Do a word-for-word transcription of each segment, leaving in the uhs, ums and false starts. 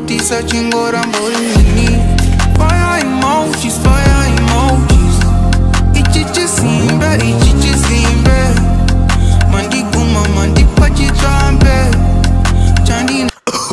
party searching for a money. Fire emojis, fire emojis. Ichichi simbe, ichichi simbe. Mandi kuma, mandi pachi trampe. Chandi.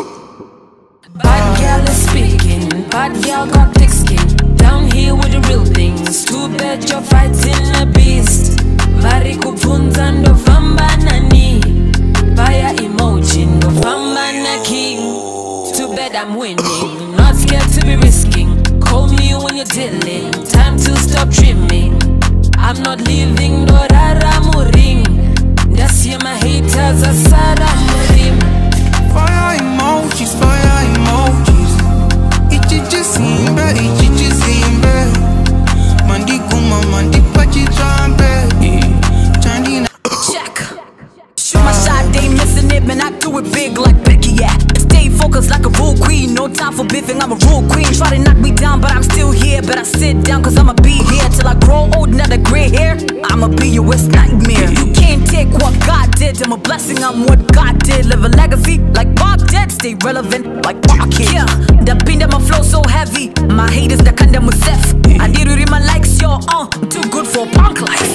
Bad girl is speaking, bad girl got thick skin. Down here with the real things. Too bad you're fighting a beast. Vari kupunza ndo famba nani. Fire emoji ndo famba na king. Too bad I'm winning, not scared to be risking. Call me when you're dealing, time to stop dreaming. I'm not leaving, no rara muring. That's here my haters are sada murim. Fire emojis, fire emojis. Ichichi simbe, ichichi simbe. Mandi kuma, mandi pachi trampe. Chandi na. Check. Shoot my shot, they missing it, man. I do it big like Becky, yeah. Stay focused like a rule queen. No time for biffing, I'm a rule queen. Try to knock me down, but I'm still here. But I sit down, cause I'ma be here till I grow old, not a gray hair. I'ma be your worst nightmare. You can't take what God did. I'm a blessing, I'm what God did. Live a legacy like Bob did. Stay relevant like Bob Kid. Yeah, the beat that my flow so heavy. My haters that kind of myself. I need to read my likes, yo. Uh, I'm too good for punk life.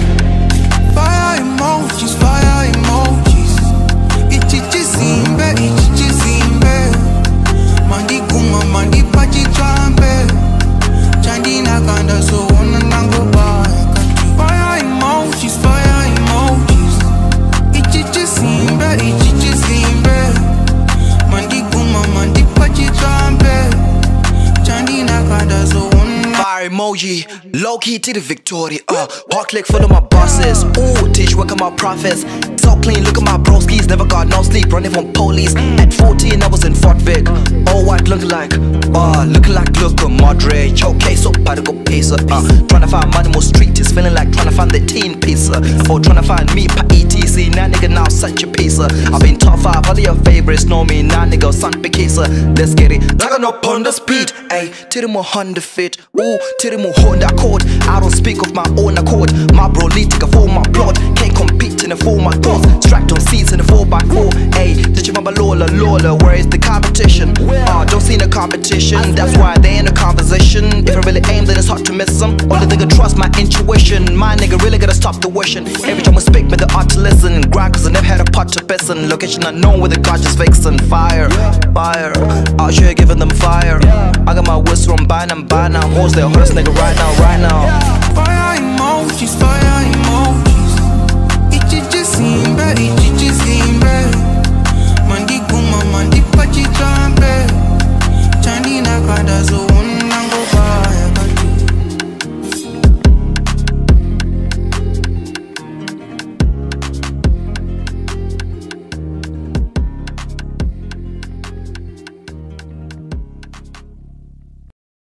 Fire emojis, fire emojis. Ichichi simbe, ichichi simbe. Mandi kuma, mandi pachi trampe. Chandi na kanda so ona nango ba. Fire emojis, fire emojis. Ichichi simbe, ichichi simbe. Mandi kuma, mandi pachi trampe. Chandi na kanda so ona. Fire emoji, low key to the victory. Uh, hard click full of my bosses. Ooh, teach work of my prophets. So clean, look at my broskies. Never got no sleep, running from police. At fourteen, I was in Fort Vic. All white looking like, uh, looking like Luka Modric. Okay, so particle pacer. Uh, trying to find money more street is feeling like trying to find the teen pizza. Or trying to find me per E T C. Now nigga, now such a pacer. I've been top five, all of your favorites know me. Now nigga, son Picasso. Let's get it. I got no on the speed. Ayy, titty more Honda fit. Ooh, titty more Honda accord. I don't speak of my own accord. My bro lead take a for my plot. Can't compete in a for my thoughts. Strapped on seats in a four by four. Ayy, did you remember Lola, Lola? Where is the competition? Ah, uh, don't see no competition. That's why they in a conversation. If I really aim, then it's hard to miss them. Only nigga trust my intuition. My nigga really gotta stop the wishing. Every time I speak, me the art to listen. Grind cause I never had a pot to piss in. Location unknown where the gorgeous vixen. Fire, fire. Out here giving them fire. I got my whistle, I'm buying, I'm buying now. Who's their horse nigga right now, right now. Fire emojis, fire emojis.